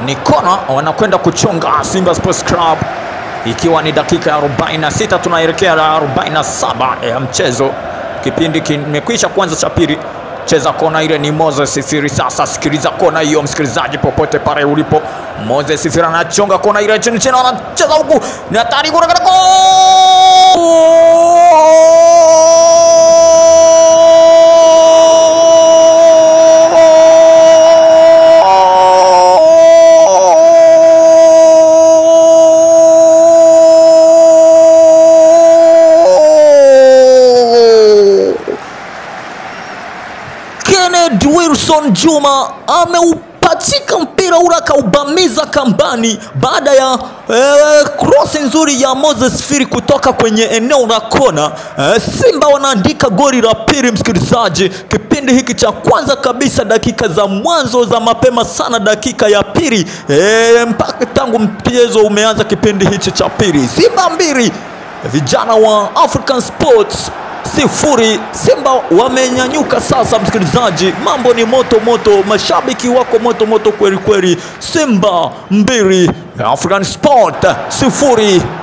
ni kona wanakwenda kuchonga Simba Sports Club, ikiwa ni dakika ya 46 tunaelekea 47 ya mchezo. Kipindi kimekwisha kwanza cha pili. Cheza kona ile ni Moses Sifiri. Sasa sikiliza kona hiyo msikilizaji popote pale ulipo. Moses Sifiri anachonga kona ile chini chini, anacheza huku ni hatari kuna Wilson Juma ameupachika mpira ule akaubamiza kambani baada ya cross nzuri ya Moses Sifiri kutoka kwenye eneo la kona. Simba wanaandika goli la pili msikilizaji, kipindi hiki cha kwanza kabisa, dakika za mwanzo za mapema sana, dakika ya pili mpaka tangu mchezo umeanza. Kipindi hichi cha pili Simba 2 vijana wa African Sports 0. Simba wamenyanyuka sasa msikilizaji, mambo ni moto moto, mashabiki wako moto moto kweli kweli. Simba 2 African Sport 0.